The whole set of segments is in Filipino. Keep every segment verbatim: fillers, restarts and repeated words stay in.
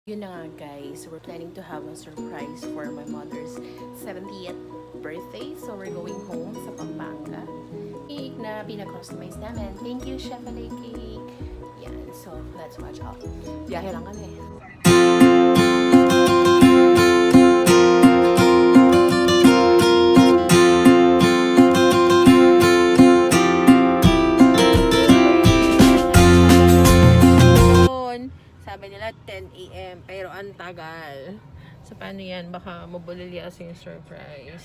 Yun na nga guys, we're planning to have a surprise for my mother's seventieth birthday. So we're going home sa Pampanga. Cake na pinag-customize namin. Thank you, Chef Alay Cake. Yan, so let's watch out. Biyahe lang kami. Sabi nila ten A M pero ang tagal. So paano yan? Baka mabulilias yung surprise.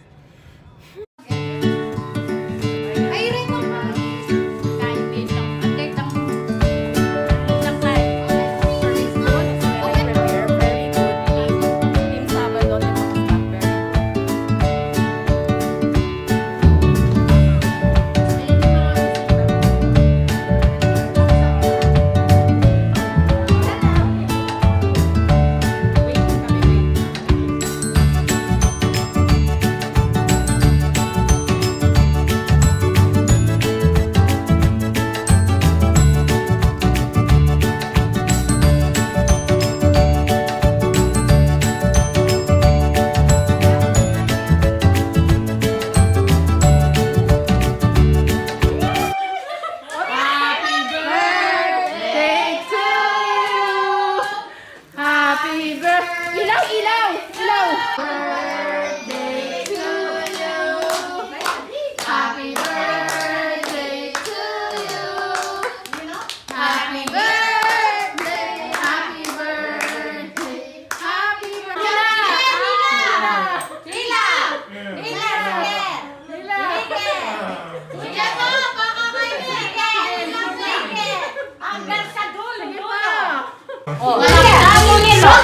Oh, nangungin mo!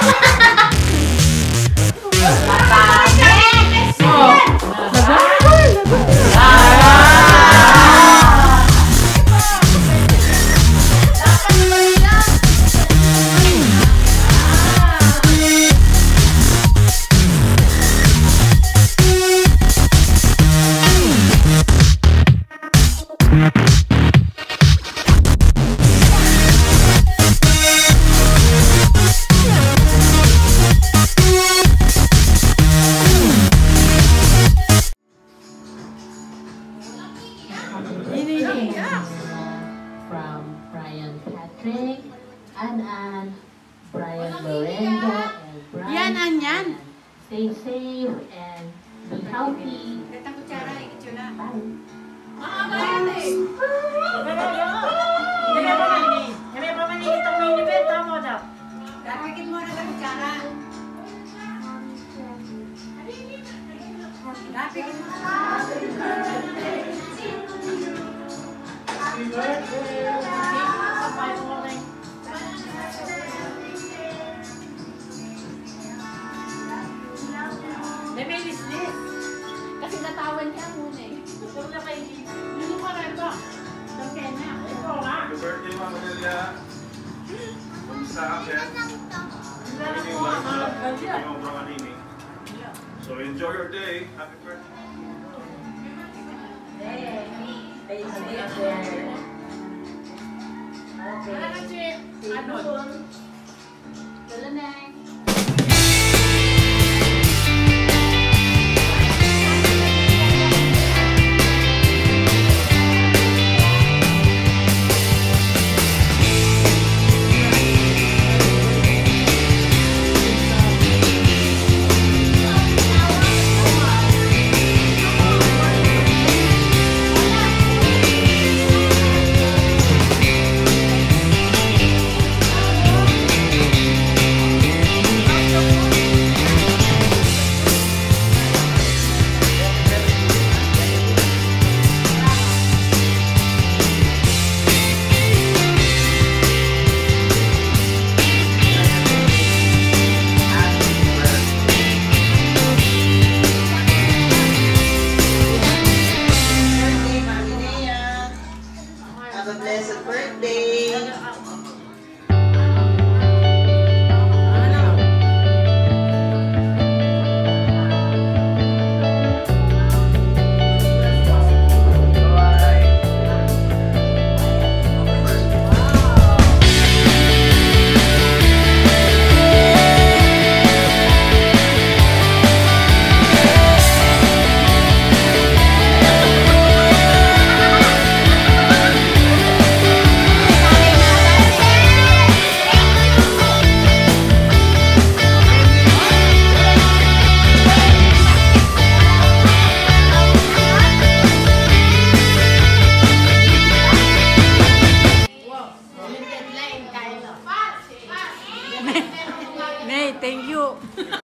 From Brian Patrick, Ann, Brian Lorenzo, and Brian. Yan, Ann, yan. Stay safe and be healthy. Happy birthday! Namilis this. Kasi natawan niya muna eh. Huwag na kayo dito. Nino pa rin ba? Dagkay na. Ito nga. Happy birthday, Mama Delia. Kamusta ka, Chef? Hindi na po ang mga ganyan. So enjoy your day. Happy birthday. Stay safe there. Ano na, Chef? Ano? Tulanay. Have a blessed birthday! Bye. Thank you.